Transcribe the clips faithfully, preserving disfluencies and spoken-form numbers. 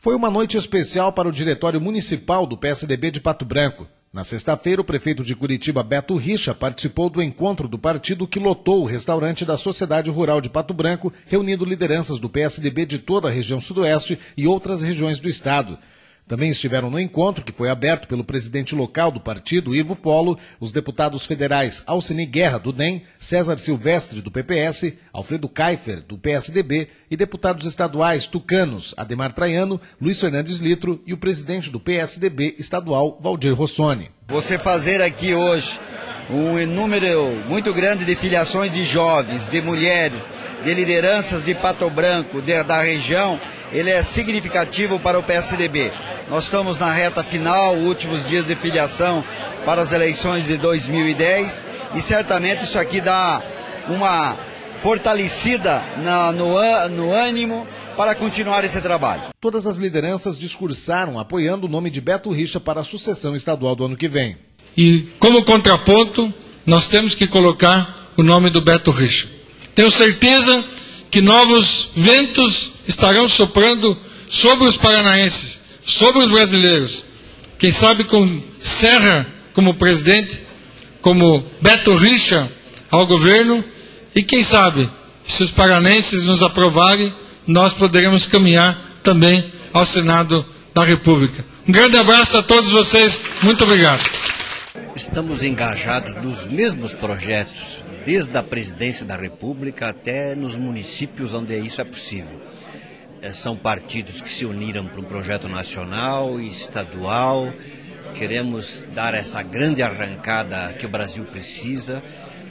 Foi uma noite especial para o Diretório Municipal do P S D B de Pato Branco. Na sexta-feira, o prefeito de Curitiba, Beto Richa, participou do encontro do partido que lotou o restaurante da Sociedade Rural de Pato Branco, reunindo lideranças do P S D B de toda a região sudoeste e outras regiões do estado. Também estiveram no encontro, que foi aberto pelo presidente local do partido, Ivo Polo, os deputados federais Alcini Guerra, do D E M, César Silvestre, do P P S, Alfredo Kaifer, do P S D B, e deputados estaduais tucanos, Ademar Traiano, Luiz Fernandes Litro e o presidente do P S D B estadual, Valdir Rossoni. Você fazer aqui hoje um número muito grande de filiações de jovens, de mulheres, de lideranças de Pato Branco, de, da região, ele é significativo para o P S D B. Nós estamos na reta final, últimos dias de filiação para as eleições de dois mil e dez, e certamente isso aqui dá uma fortalecida na, no, no ânimo para continuar esse trabalho. Todas as lideranças discursaram apoiando o nome de Beto Richa para a sucessão estadual do ano que vem. E como contraponto, nós temos que colocar o nome do Beto Richa. Tenho certeza que novos ventos estarão soprando sobre os paranaenses, sobre os brasileiros. Quem sabe com Serra como presidente, como Beto Richa ao governo, e quem sabe, se os paranaenses nos aprovarem, nós poderemos caminhar também ao Senado da República. Um grande abraço a todos vocês, muito obrigado. Estamos engajados nos mesmos projetos, desde a presidência da República até nos municípios onde isso é possível. São partidos que se uniram para um projeto nacional e estadual. Queremos dar essa grande arrancada que o Brasil precisa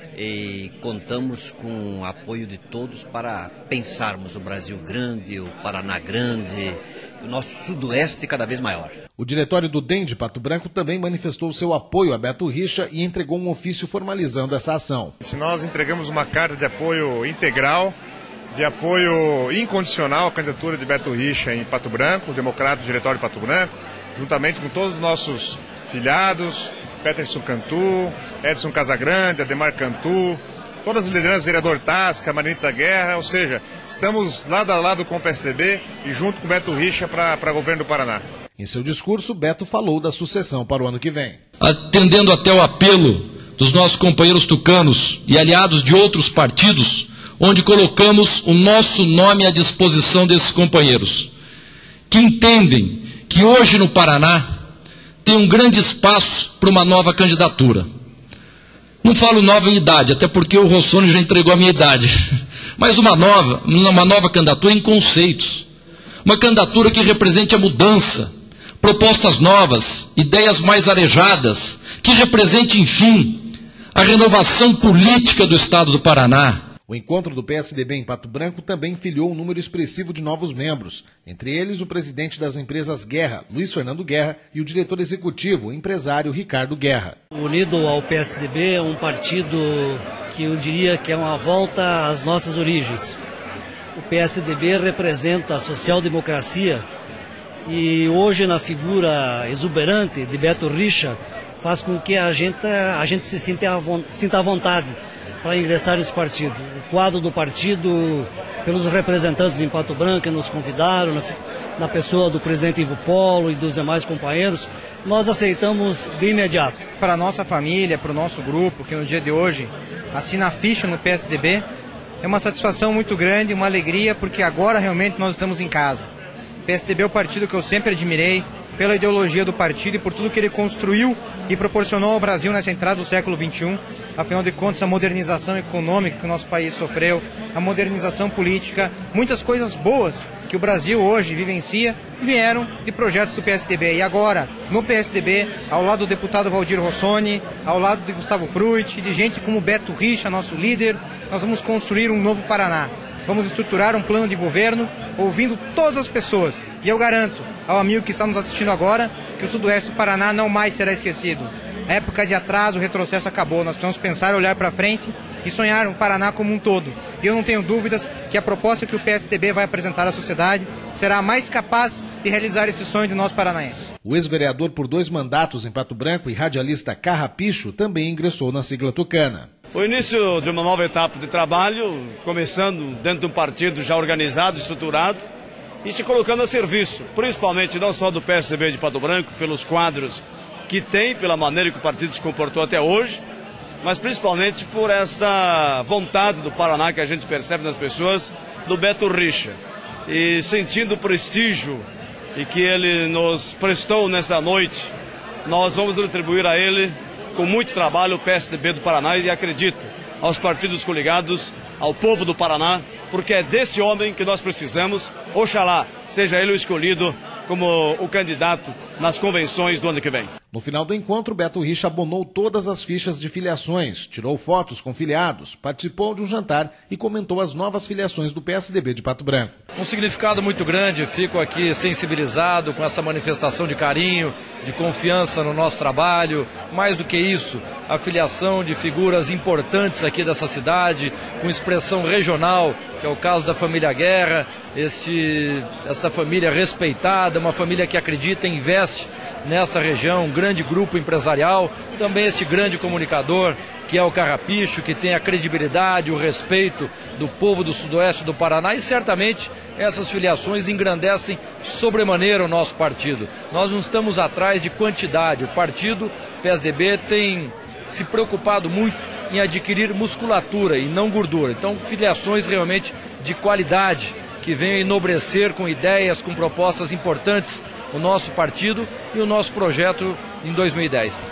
e contamos com o apoio de todos para pensarmos o Brasil grande, o Paraná grande, o nosso sudoeste cada vez maior. O diretório do D E M de Pato Branco também manifestou seu apoio a Beto Richa e entregou um ofício formalizando essa ação. Nós entregamos uma carta de apoio integral, de apoio incondicional à candidatura de Beto Richa em Pato Branco, o democrata do diretório de Pato Branco, juntamente com todos os nossos filiados, Peterson Cantu, Edson Casagrande, Ademar Cantu, todas as lideranças, vereador Tasca, Marinita Guerra, ou seja, estamos lado a lado com o P S D B e junto com o Beto Richa para o governo do Paraná. Em seu discurso, Beto falou da sucessão para o ano que vem. Atendendo até o apelo dos nossos companheiros tucanos e aliados de outros partidos, onde colocamos o nosso nome à disposição desses companheiros, que entendem que hoje no Paraná tem um grande espaço para uma nova candidatura. Não falo nova em idade, até porque o Rossoni já entregou a minha idade, mas uma nova, uma nova candidatura em conceitos, uma candidatura que represente a mudança, propostas novas, ideias mais arejadas, que represente, enfim, a renovação política do Estado do Paraná. O encontro do P S D B em Pato Branco também filiou um número expressivo de novos membros, entre eles o presidente das empresas Guerra, Luiz Fernando Guerra, e o diretor executivo, o empresário Ricardo Guerra. Unido ao P S D B é um partido que eu diria que é uma volta às nossas origens. O P S D B representa a social-democracia e hoje na figura exuberante de Beto Richa faz com que a gente, a gente se sinta à vontade para ingressar nesse partido. O quadro do partido, pelos representantes em Pato Branco que nos convidaram, na, na pessoa do presidente Ivo Polo e dos demais companheiros, nós aceitamos de imediato. Para a nossa família, para o nosso grupo, que no dia de hoje assina a ficha no P S D B, é uma satisfação muito grande, uma alegria, porque agora realmente nós estamos em casa. O P S D B é o partido que eu sempre admirei, pela ideologia do partido e por tudo que ele construiu e proporcionou ao Brasil nessa entrada do século vinte e um. Afinal de contas, a modernização econômica que o nosso país sofreu, a modernização política, muitas coisas boas que o Brasil hoje vivencia, vieram de projetos do P S D B. E agora, no P S D B, ao lado do deputado Valdir Rossoni, ao lado de Gustavo Frutti, de gente como Beto Richa, nosso líder, nós vamos construir um novo Paraná. Vamos estruturar um plano de governo ouvindo todas as pessoas. E eu garanto ao amigo que está nos assistindo agora que o sudoeste do Paraná não mais será esquecido. A época de atraso, o retrocesso acabou. Nós precisamos pensar, olhar para frente e sonhar o Paraná como um todo. E eu não tenho dúvidas que a proposta que o P S D B vai apresentar à sociedade será a mais capaz de realizar esse sonho de nós paranaenses. O ex-vereador por dois mandatos em Pato Branco e radialista Carrapicho também ingressou na sigla tucana. O início de uma nova etapa de trabalho, começando dentro de um partido já organizado, estruturado, e se colocando a serviço, principalmente não só do P S D B de Pato Branco, pelos quadros que tem, pela maneira que o partido se comportou até hoje, mas principalmente por esta vontade do Paraná que a gente percebe nas pessoas, do Beto Richa. E sentindo o prestígio e que ele nos prestou nessa noite, nós vamos retribuir a ele com muito trabalho o P S D B do Paraná e acredito aos partidos coligados, ao povo do Paraná, porque é desse homem que nós precisamos. Oxalá seja ele o escolhido como o candidato nas convenções do ano que vem. No final do encontro, Beto Richa abonou todas as fichas de filiações, tirou fotos com filiados, participou de um jantar e comentou as novas filiações do P S D B de Pato Branco. Um significado muito grande, fico aqui sensibilizado com essa manifestação de carinho, de confiança no nosso trabalho. Mais do que isso, a filiação de figuras importantes aqui dessa cidade, com expressão regional, que é o caso da família Guerra, este, esta família respeitada, uma família que acredita e investe nesta região, um grande grupo empresarial, também este grande comunicador que é o Carrapicho, que tem a credibilidade, o respeito do povo do sudoeste do Paraná, e certamente essas filiações engrandecem sobremaneira o nosso partido. Nós não estamos atrás de quantidade, o partido P S D B tem se preocupado muito em adquirir musculatura e não gordura, então filiações realmente de qualidade, que venham enobrecer com ideias, com propostas importantes o nosso partido e o nosso projeto em dois mil e dez.